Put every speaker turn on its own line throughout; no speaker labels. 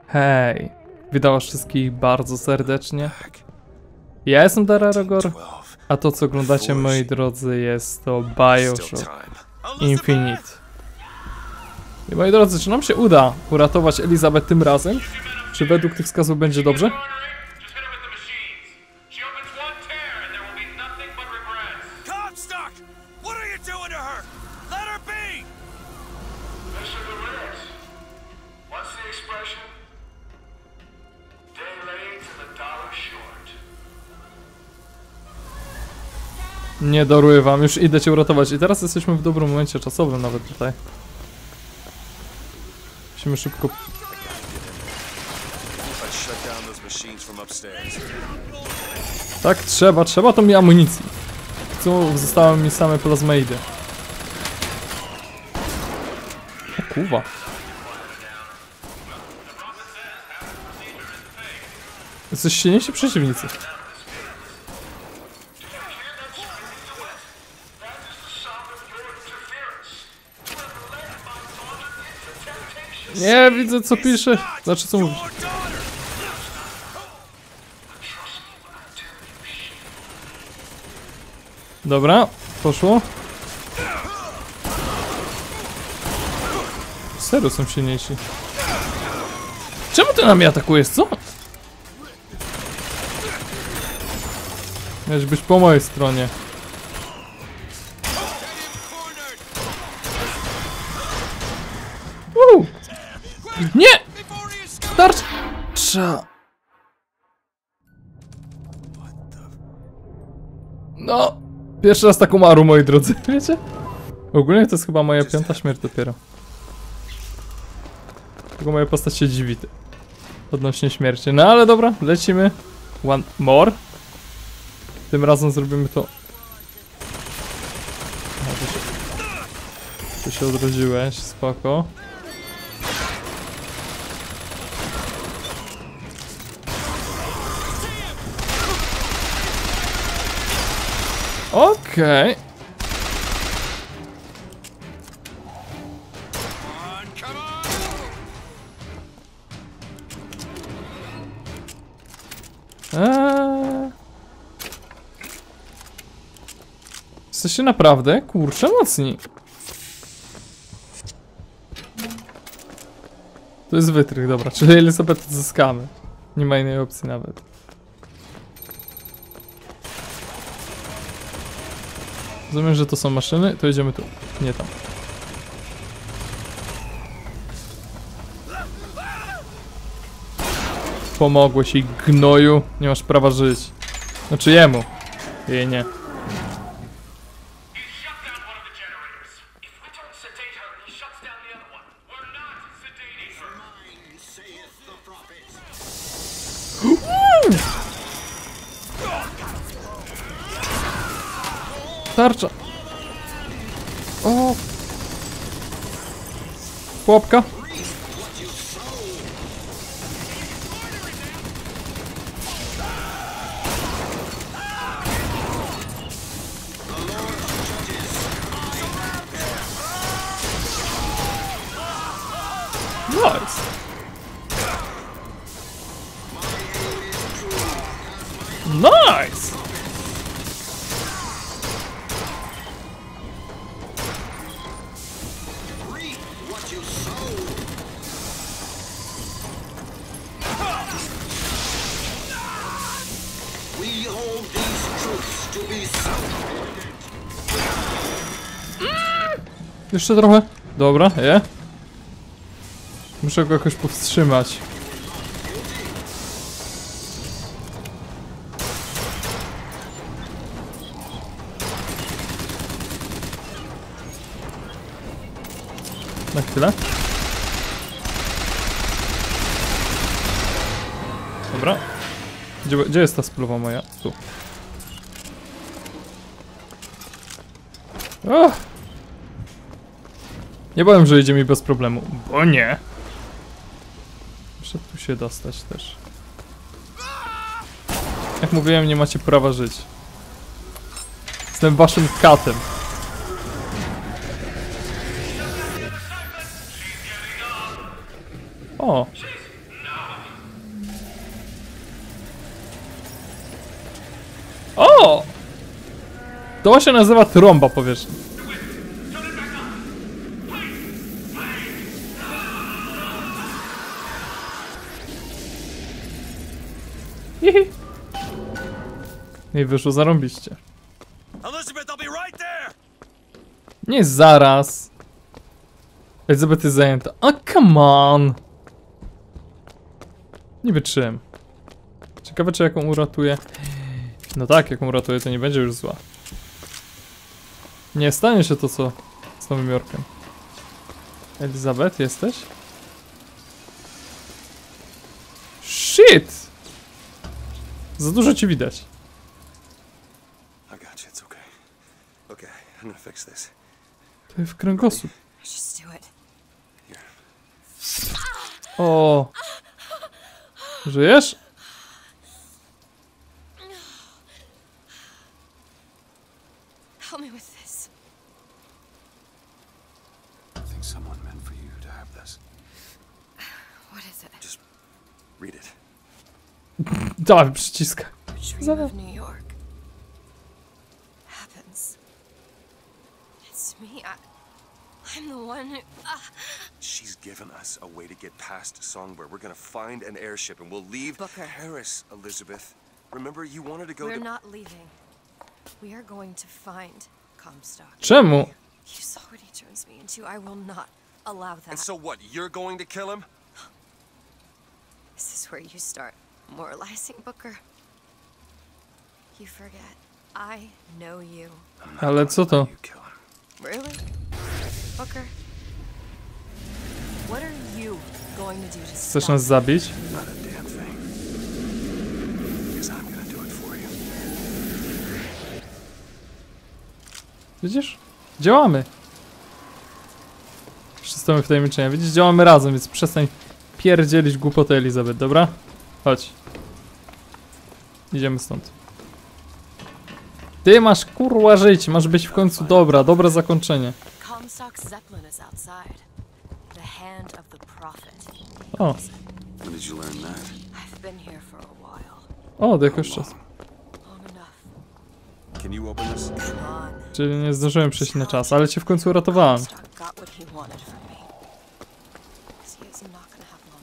Hej, witam was wszystkich bardzo serdecznie. Ja jestem Dararogor, a to co oglądacie, moi drodzy, jest to BioShock Infinite. I moi drodzy, czy nam się uda uratować Elizabeth tym razem? Czy według tych wskazów będzie dobrze? Nie dorywam, już idę cię uratować i teraz jesteśmy w dobrym momencie czasowym nawet tutaj. Musimy szybko... Tak, trzeba to mi amunicji. Co, zostały mi same plazmaidy. O kurwa. Jesteś silniejsi przeciwnicy. Nie widzę co pisze. Znaczy co mówisz? Dobra, poszło. Serio są silniejsi. Czemu ty na mnie atakujesz, co? Miałeś być po mojej stronie. Nie! Tarcza! No! Pierwszy raz tak umarł, moi drodzy, wiecie? Ogólnie to jest chyba moja 5. śmierć dopiero. Tylko moja postać się dziwi odnośnie śmierci. No ale dobra, lecimy. One more. Tym razem zrobimy to. Ty się odrodziłeś, spoko. Okej. Jesteście naprawdę, kurczę, mocni. To jest wytrych, dobra, czyli Elizabeth odzyskamy. Nie ma innej opcji nawet. Rozumiem, że to są maszyny, to idziemy tu, nie tam. Pomogłeś jej, gnoju, nie masz prawa żyć. Znaczy jemu, jej nie. Tarcza. O. Chłopka. Nice. Nice. Jeszcze trochę. Dobra, je. Muszę go jakoś powstrzymać. Na chwilę. Dobra. Gdzie jest ta spluwa moja? Tu. Oh. Nie powiem, że idzie mi bez problemu, bo nie. Muszę tu się dostać też. Jak mówiłem, nie macie prawa żyć. Jestem waszym katem. O! O! To się nazywa trąba powierzchni. Hihi. I wyszło zarąbiście. Nie zaraz. Elizabeth jest zajęta. A come on. Nie wytrzymam. Ciekawe, czy jaką uratuje. No tak, jaką uratuje, to nie będzie już zła. Nie stanie się to, co z Nowym Jorkiem. Elizabeth, jesteś? Shit! Za dużo ci widać. To jest w kręgosłup. O! Żyjesz?
Help me with this.
I think someone meant for you to have this.
What is it?
Just read it.
Dawaj, przyciska.
Dream of New York. Happens. It's me. I'm the one who...
She's given us a way to get past Songbird. We're gonna find an airship and we'll leave
Booker.
Paris, Elizabeth. Remember, you wanted to go
We're
to...
not leaving. We are going to find Comstock.
Czemu?
You saw what he turns me into. I will not allow that.
And so what, you're going to kill him?
This is where you start moralizing, Booker. You forget. I know you.
I'm not
Ale
gonna
co to?
let you kill him.
Really? Booker? What are you going to do to
Chcesz
stop
nas zabić?
Not a damn thing. Because I'm gonna do it for you.
Widzisz? Działamy. Przystąpimy w tajemniczenia. Widzisz, działamy razem, więc przestań pierdzielić głupoty, Elizabeth, dobra? Chodź. Idziemy stąd. Ty masz kurwa żyć, masz być w końcu dobra, dobre zakończenie.
Comstock's Zeppelin is outside. The hand of the prophet.
O,
When did you learn that?
I've been here for a while.
o, do jakiegoś czasu.
Long enough.
Can you open this?
Come on.
Czyli nie zdążyłem przejść na czas, ale cię w końcu uratowałem.
Comstock got what he wanted from me. He is not gonna have long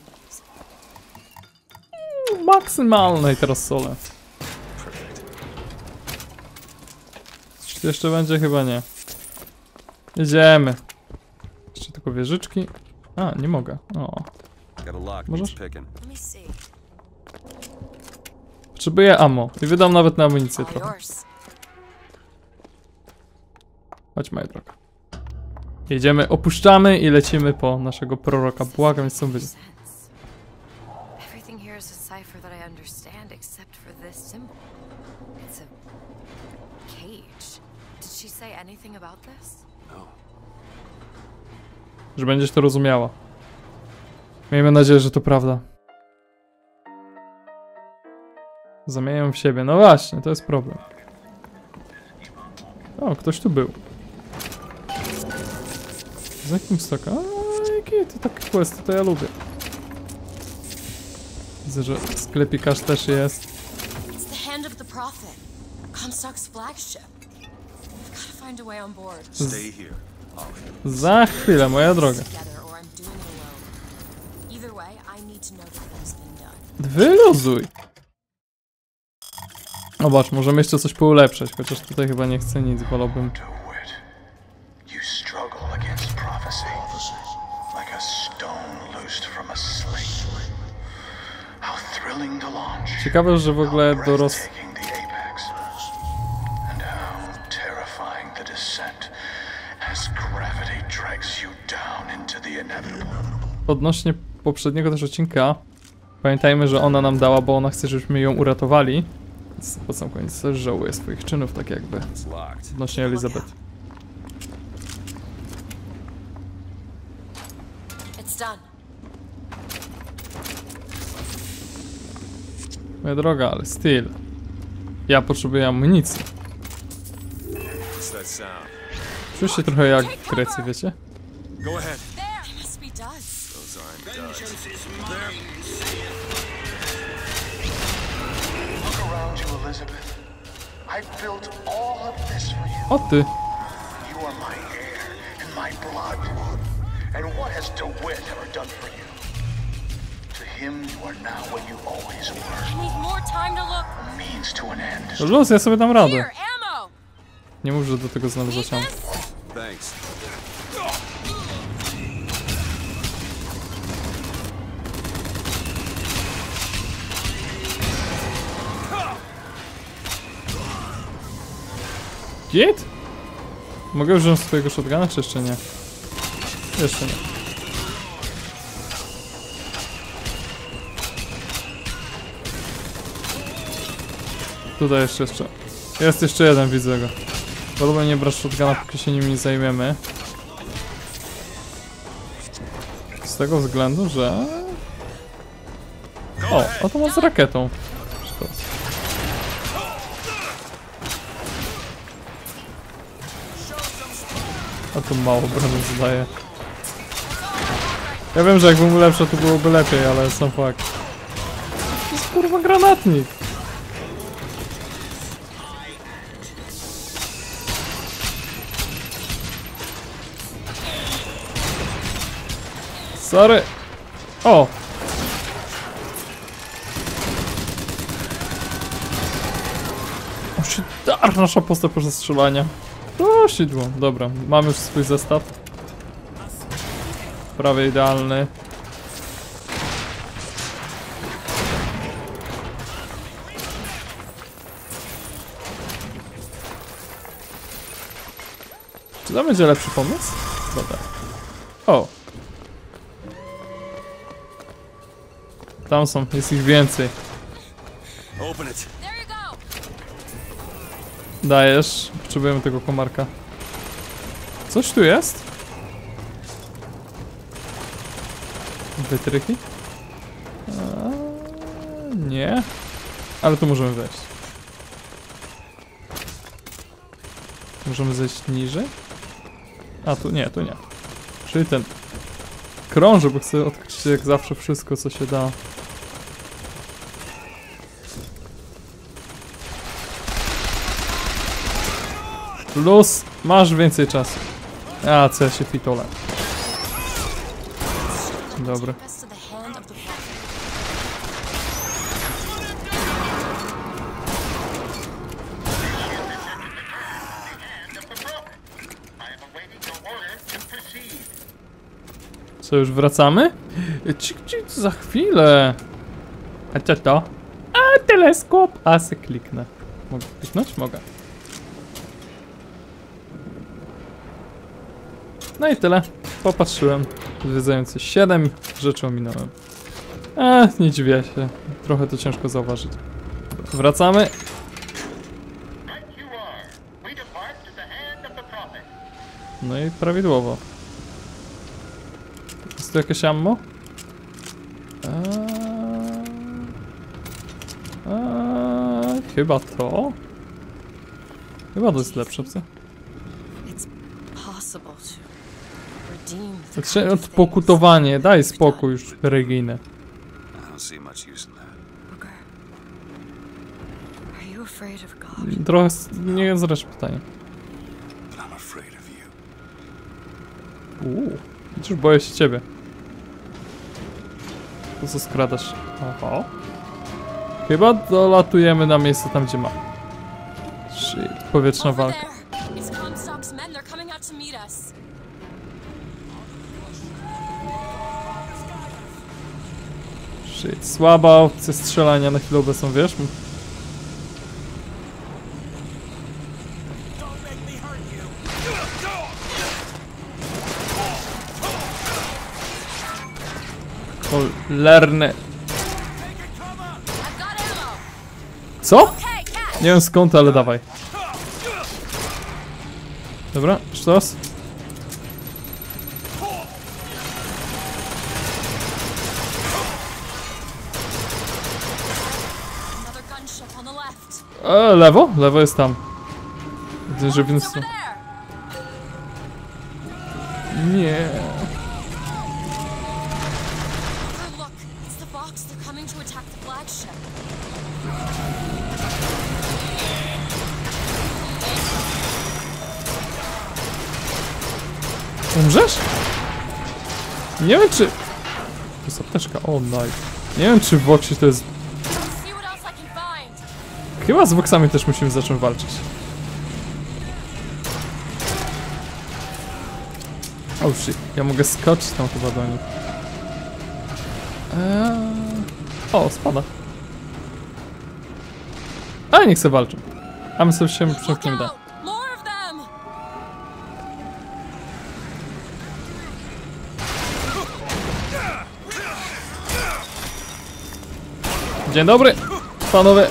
to use it.
Maksymalnej teraz solę. Czy to jeszcze będzie? Chyba nie. Jedziemy. Jeszcze tylko wieżyczki. A, nie mogę. O.
Got a lock,
Możesz?
needs picking.
Let me see.
Potrzebuję ammo. I wydam nawet na amunicję
All
trochę.
yours.
Chodź, moja droga. Jedziemy, opuszczamy i lecimy po naszego proroka. Błagam, jest co byli.
Everything here is a cipher that I understand except for this symbol. It's a cage. Did she say anything about this?
No.
Że będziesz to rozumiała. Miejmy nadzieję, że to prawda. Zamieniam w siebie. No właśnie, to jest problem. O, ktoś tu był. Z jakim stoka? A, jakie to takie questy, to ja lubię. Widzę, że sklepikarz też jest.
It's the hand of the prophet. Comstock's flagship. I've got to find a way on board.
Stay here.
Za chwilę, moja droga.
Together or I'm doing it alone. Either way, I need to know that things been done.
Wyluzuj. Zobacz, możemy jeszcze coś poulepszać, chociaż tutaj chyba nie chcę nic, wolałbym.
To wit, you struggle against prophecy, like a stone loosed from a sling. How thrilling to launch,
Ciekawe, że w ogóle do
breathtaking the apex, and how terrifying the descent as gravity drags you down into the inevitable.
Odnośnie poprzedniego też odcinka, pamiętajmy, że ona nam dała, bo ona chce, żebyśmy ją uratowali. Więc po sam koniec też żałuję swoich czynów, tak jakby.
It's locked.
Odnośnie Elizabeth.
It's done.
Moja droga, ale styl. Ja potrzebuję amunicji.
What's that sound?
Czuję się trochę jak w Grecji, wiecie?
Go ahead.
There must be dust.
Those aren't duds.
Look around you, Elizabeth. I built all of this for you.
O ty.
You are my heir and my blood. And what has DeWitt ever done for you? To him, you are now what you always were.
I need more time to look.
A means to an end.
Luz, ja sobie dam radę.
Here, ammo.
Nie mów, że do tego znowu
Need
zacząłem.
this?
Thanks.
Git? Mogę użyć swojego shotguna, czy jeszcze nie? Jeszcze nie. Tutaj jeszcze. Jest jeszcze jeden, widzę go. Wolę nie brać shotguna, póki się nim nie zajmiemy. Z tego względu, że... O, oto ma z rakietą. Szkoda. A tu mało obrażeń zadaje. Ja wiem, że jakbym ulepszył, to byłoby lepiej, ale sam fakt. To jest kurwa granatnik. Sorry. O! O się dar, nasza postać po strzelania. O, sidło. Dobra, mamy już swój zestaw. Prawie idealny. Czy to będzie lepszy pomysł? Dobra. O! Tam są, jest ich więcej.
Open it.
There you go.
Dajesz. Potrzebujemy tego komarka. Coś tu jest? Wytryki? Nie. Ale tu możemy wejść. Możemy zejść niżej? A tu nie, tu nie. Czyli ten... Krążę, bo chcę odkryć jak zawsze wszystko, co się da. Plus, masz więcej czasu. A, co ja się pitole. Dobra.
Take us to the hand of the prophet.
Co, już wracamy? Cik, za chwilę. A co to? A, teleskop. A, se kliknę. Mogę kliknąć? Mogę. No i tyle. Popatrzyłem. Zwiedzający 7 rzeczy ominąłem. Nie dziwię się. Trochę to ciężko zauważyć. Wracamy. No i prawidłowo. Jest tu jakieś ammo? Chyba to? Chyba to jest lepsze, co?
It's possible to redeem the
Znaczy,
kind of things
odpokutowanie, daj
we've
spokój
done.
już, Reginę.
I don't see much use in that.
Booker, are you afraid of God?
Trochę nie zresztą pytanie.
But I'm afraid of you.
Już boję się ciebie. Po co skradasz? Oho. Chyba dolatujemy na miejsce tam, gdzie ma. Shit, powietrzna
Over
walka.
there. It's Comstock's men. They're coming out to meet us.
Shit, słaba opcja strzelania na chwilę obecną, wiesz? Cholerny.
I've got ammo.
Co?
Hey, cat.
Nie wiem skąd, ale dawaj. Dobra, sztos.
Another gunship on the left.
Lewo? Lewo jest tam. Widzę, że w inną
It's over
stronę.
there.
Nie.
Booker, look. It's the Vox. They're coming to attack the flagship.
Umrzesz? Nie wiem czy... To jest apteczka, o nice. Nie wiem czy w Voxie to jest... Chyba z Voxami też musimy zacząć walczyć. Oh shit, ja mogę skoczyć tam chyba do nich. O, spada. A niech se walczą. A my sobie się przemkniemy da. Dzień dobry, panowie.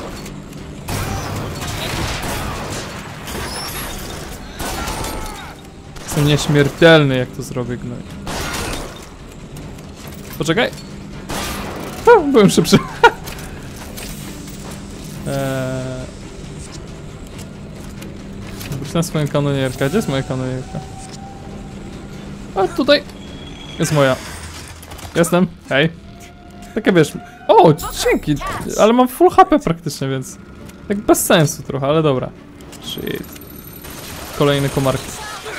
Jestem nieśmiertelny, jak to zrobię, gnoj. Poczekaj. Byłem szybszy. Wróć na swoją kanonierkę. Gdzie jest moja kanonierka? A tutaj jest moja. Jestem. Hej. Takie wiesz. O, dzięki. Ale mam full HP praktycznie, więc tak bez sensu trochę, ale dobra. Shit. Kolejne komarki.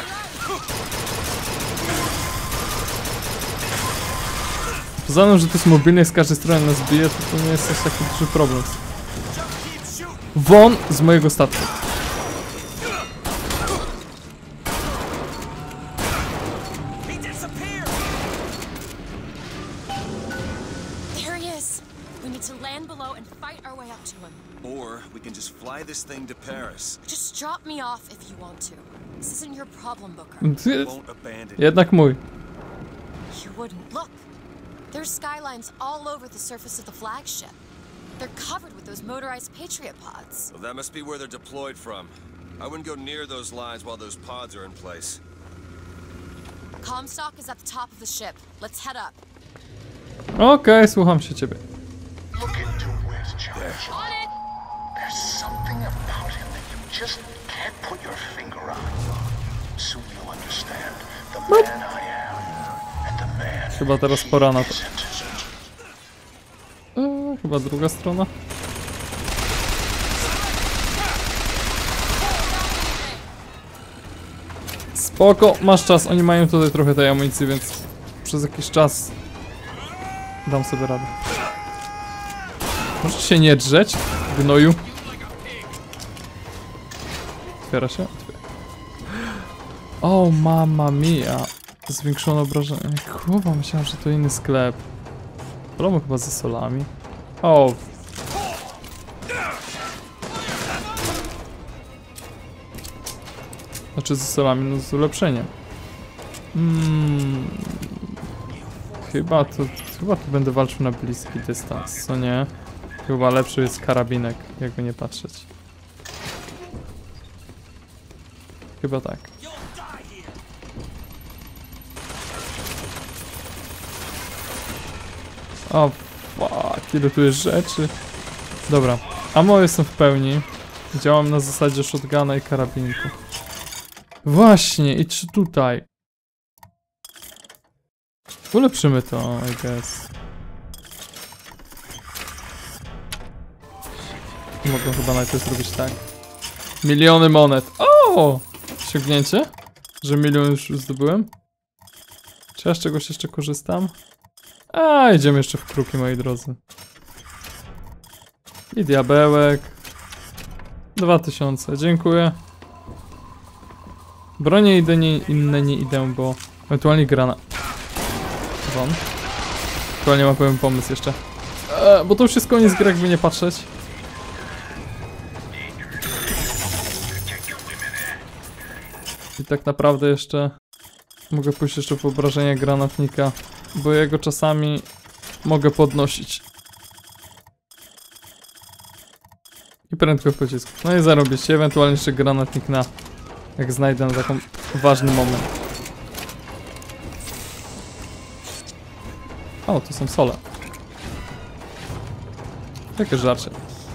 Poza tym, że to jest mobilne i z każdej strony nas bije, to nie jest aż taki duży problem. Won z mojego statku.
There he is. We need to land below and fight our way up to him.
Or we can just fly this thing to Paris.
Just drop me off if you want to. This isn't your problem, Booker.
Won't abandon you.
Jednak mój.
You wouldn't. Look. There's skylines all over the surface of the flagship. They're covered with those motorized Patriot pods.
Well, that must be where they're deployed from. I wouldn't go near those lines while those pods are in place.
Comstock is at the top of the ship. Let's head up.
Okej, słucham się ciebie.
Look into West Church.
On it!
There's something about him that you just can't put your finger on. Soon you'll understand the man I am and the man
Chyba teraz pora na to.
isn't.
Chyba druga strona. Spoko, masz czas. Oni mają tutaj trochę tej amunicji, więc przez jakiś czas dam sobie radę. Możesz się nie drzeć, gnoju. Otwiera się? Otwiera. O, mamma mia. Zwiększone obrażenie. Kurwa, myślałem, że to inny sklep. Problem chyba ze solami. O. Znaczy ze solami, no z ulepszeniem. Chyba tu będę walczył na bliski dystans, co nie? Chyba lepszy jest karabinek, jakby nie patrzeć. Chyba tak. O, fuck, ile tu jest rzeczy. Dobra, ammo jestem w pełni. Działam na zasadzie shotguna i karabinku. Właśnie, i czy tutaj? Ulepszymy to, I guess. Mogę chyba najpierw zrobić tak. Miliony monet. O! Osiągnięcie? Że milion już zdobyłem? Czy ja z czegoś jeszcze korzystam? A, idziemy jeszcze w kruki, moi drodzy. I diabełek. 2000, dziękuję. Bronie inne nie idę, bo ewentualnie granat. Won. Aktualnie mam pewien pomysł jeszcze. Bo to już jest koniec gry, jakby nie patrzeć. I tak naprawdę jeszcze mogę pójść jeszcze po obrażenia granatnika, bo jego czasami mogę podnosić. I prędkość pocisku. No i zarobić się, ewentualnie jeszcze granatnik na... jak znajdę na taką ważny moment. O, to są sole. Jakie żarcie.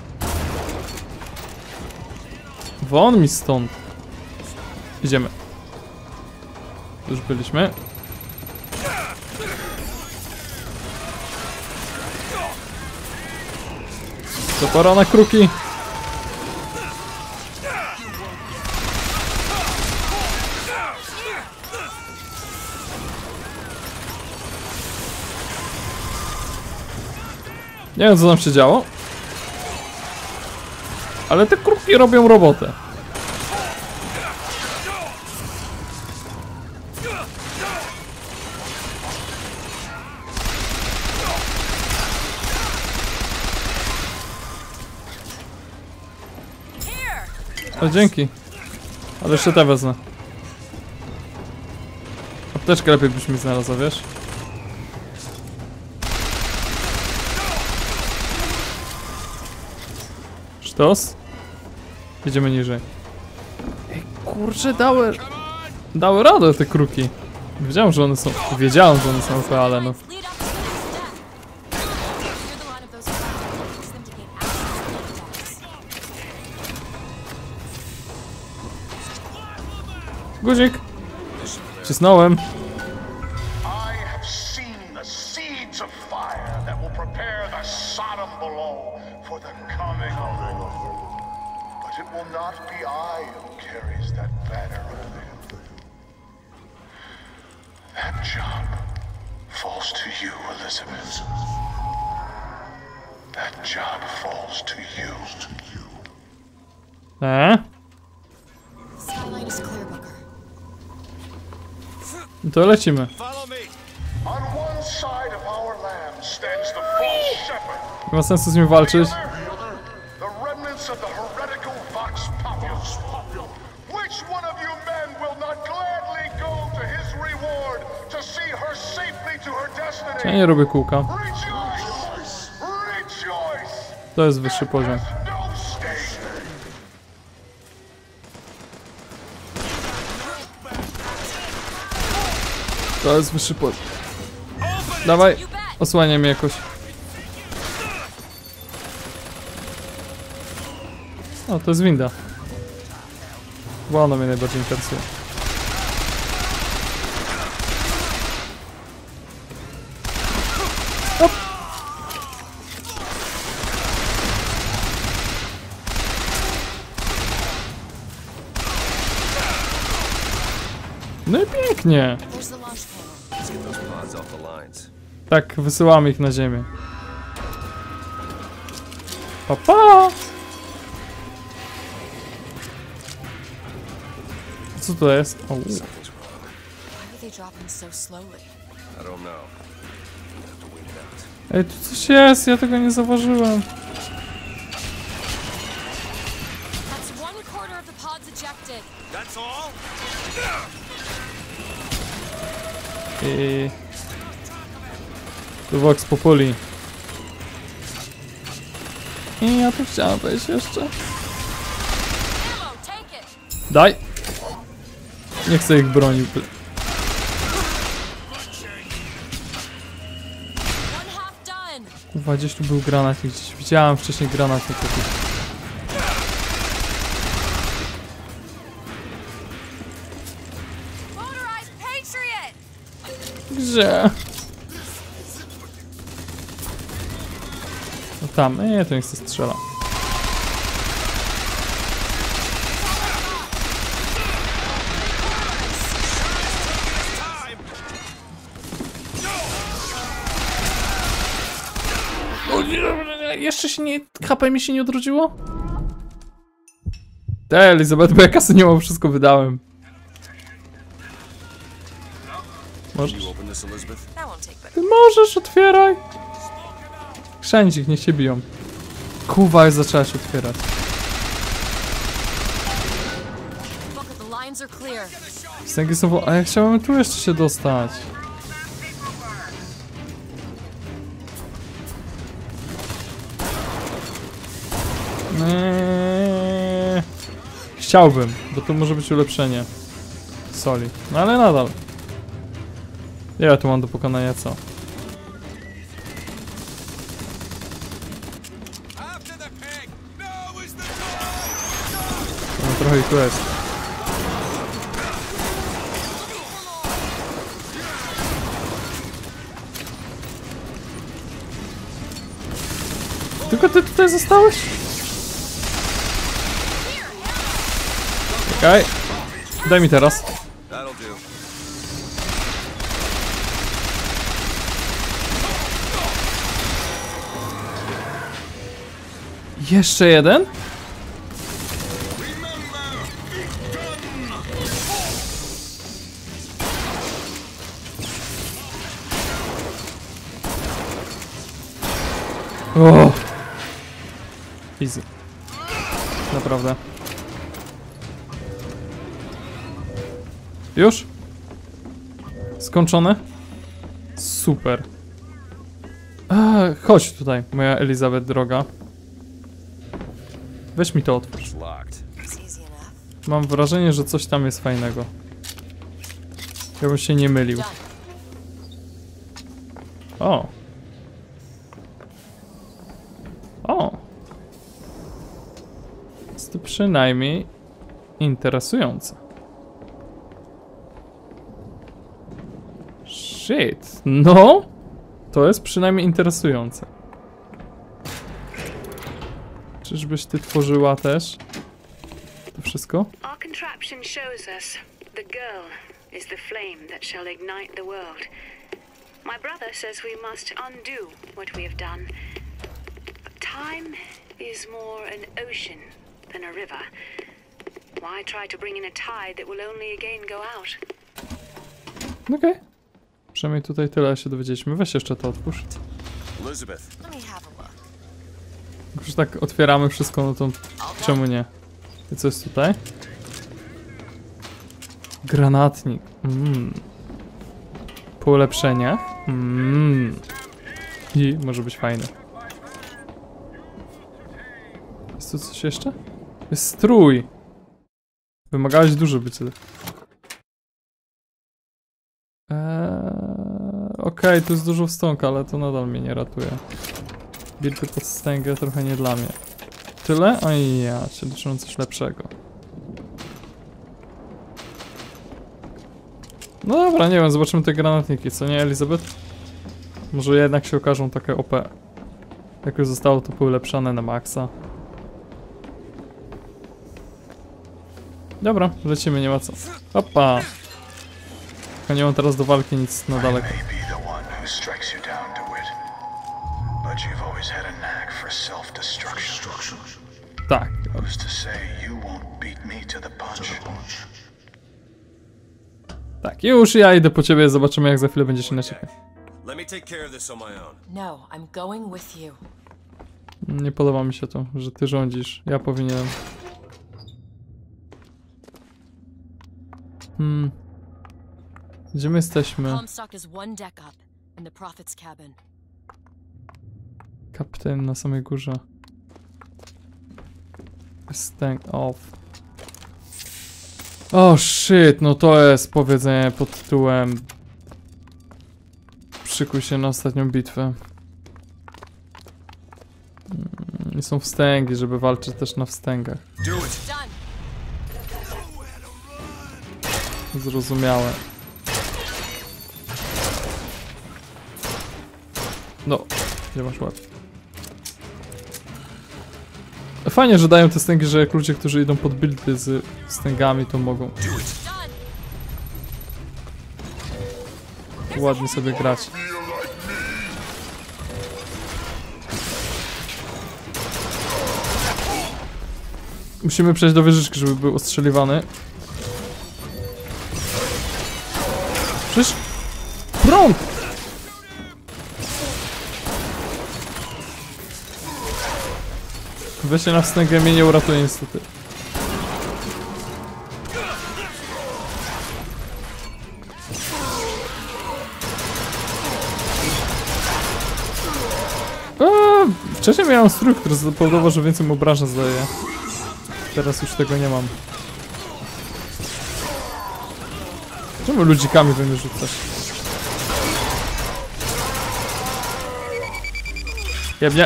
Won mi stąd. Idziemy. Już byliśmy. To pora na kruki. Nie wiem co tam się działo. Ale te kruki robią robotę. O, dzięki. Ale jeszcze te wezmę. Apteczkę lepiej byś mi znalazła, wiesz? Sztos? Jedziemy niżej. Ej, kurczę, dały radę te kruki. Wiedziałem, że one są OP, ale no. Guzik! Wcisnąłem.
I have seen the seeds of fire that will prepare the Sodom below for the coming of the Lord. But it will not be I who carries that banner of them. That job falls to you, Elizabeth. That job falls to you.
Skyline is clear, Booker.
To lecimy.
On one side of our land stands the false shepherd.
Nie ma sensu z nim walczyć.
The remnants of the heretical Vox Populus. Which one of you men will not gladly go to his reward to see her safely to her destiny?
Ja nie robię kółka.
Rejoice! Rejoice!
To jest wyższy poziom.
No stain!
To jest wyższy poziom. Dawaj, osłaniaj mnie jakoś. O, to jest winda. Bo ona mnie najbardziej interesuje. Hop. No i pięknie.
There's the launch panel.
Let's get those pods off the lines.
Tak, wysyłamy ich na ziemię. Pa, pa! Co to jest? O,
Something's wrong.
Why are they dropping so slowly?
I don't know. We have to wait it out.
ej, tu coś jest, ja tego nie zauważyłem.
That's 1/4 of the pods ejected.
That's all?
I... Tu Vox Populi. I ja tu chciałem wejść jeszcze.
Ammo, take it.
Daj! Nie chcę ich bronić.
One half done.
Kurwa, gdzieś tu był granatnik, gdzieś widziałem wcześniej granatnik jakiś.
Motorized Patriot.
Gdzie? No tam, nie, to nie chcę strzela. O nie, jeszcze się nie... HP mi się nie odrodziło? Elizabeth, bo ja kasy nie mam, wszystko wydałem. Możesz?
You open this, Elizabeth?
That won't take but
Ty możesz, otwieraj! Chrzędź ich, niech się biją. Kuwa, już zaczęła się otwierać.
Booker, the lines are clear.
Stęgi są... A ja chciałem tu jeszcze się dostać. Chciałbym, bo to może być ulepszenie soli. No ale nadal. Ja tu mam do pokonania co? No trochę ich tu jest. Tylko ty tutaj zostałeś? Okej. Daj mi teraz.
That'll do.
Jeszcze jeden? O! Easy. Naprawdę. Już? Skończone? Super. Chodź tutaj, moja Elizabeth droga. Weź mi to otwórz. Mam wrażenie, że coś tam jest fajnego. Ja bym się nie mylił. O! O! Jest to przynajmniej interesujące. Shit. No! To jest przynajmniej interesujące. Czyżbyś ty tworzyła też to wszystko?
Our contraption shows us the girl is the flame that shall ignite the world. My brother says we must undo what we have done. Time is more an ocean than a river. Why try to bring in a tide that will only again go out?
Okej. Przynajmniej tutaj tyle się dowiedzieliśmy. Weź jeszcze to otwórz.
Elizabeth.
Let me have a look.
Jak już tak otwieramy wszystko, no to czemu nie? I co jest tutaj? Granatnik. Po ulepszeniach. I może być fajny. Jest tu coś jeszcze? Jest strój. Wymagałeś dużo być. Okej, tu jest dużo wstąg, ale to nadal mnie nie ratuje. Buildy pod wstęgę trochę nie dla mnie. Tyle? Oj ja, cię liczyłem coś lepszego. No dobra, nie wiem, zobaczymy te granatniki, co nie, Elizabeth? Może jednak się okażą takie OP. Jak już zostało to poulepszane na maksa. Dobra, lecimy, nie ma co. Opa! Tylko nie mam teraz do walki nic na daleko. Tak. Tak, już ja idę po ciebie, zobaczymy jak za chwilę będziesz się na ciebie.
No, I'm going with you.
Nie podoba mi się to, że ty rządzisz. Ja powinienem. Gdzie my jesteśmy?
Comstock is one deck up in the Prophet's cabin.
Kapitan na samej górze. Stand off. O shit, no to jest powiedzenie pod tytułem Szykuj się na ostatnią bitwę. I są wstęgi, żeby walczyć też na wstęgach. Zrozumiałe. No, gdzie masz łeb? Fajnie, że dają te wstęgi, że jak ludzie, którzy idą pod buildy z wstęgami, to mogą ładnie sobie grać. Musimy przejść do wieżyczki, żeby był ostrzeliwany. Przecież... prąd! Weź się na wstęgę, mnie nie uratuje niestety. Wcześniej miałem strój, który spowodował, że więcej mu obrażeń zdaje. Teraz już tego nie mam. Czemu ludzikami we mnie rzucasz? Jebnie.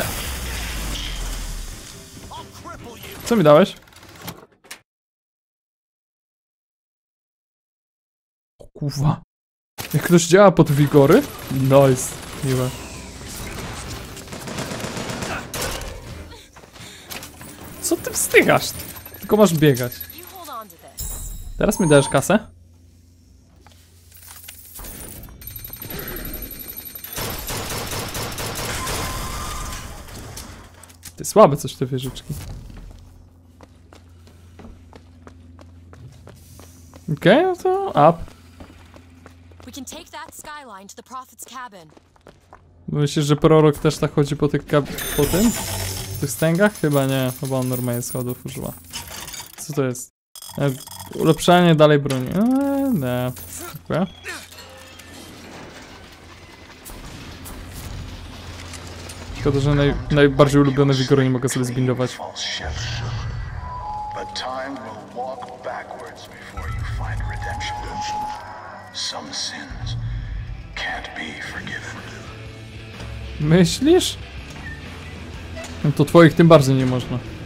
Co mi dałeś? O kurwa. Jak ktoś działa pod wigory? Nice. Miłe. Co ty wstygasz? Tylko masz biegać. Teraz mi dajesz kasę? Ty Słabe coś te wieżyczki. Okej, no to up.
We can take that skyline to the Prophet's cabin.
Myślisz, że prorok też tak chodzi po tych po tym? W tych stęgach? Chyba nie, chyba on normalnie schodów używa. Co to jest? Ulepszanie dalej broni. Nie. Dziękuję. Szkoda, że najbardziej ulubione wigory nie mogę sobie zbindować.
But time will walk backwards before you find redemption. Some sins can't be forgiven.
Myślisz? No to twoich tym bardziej nie można.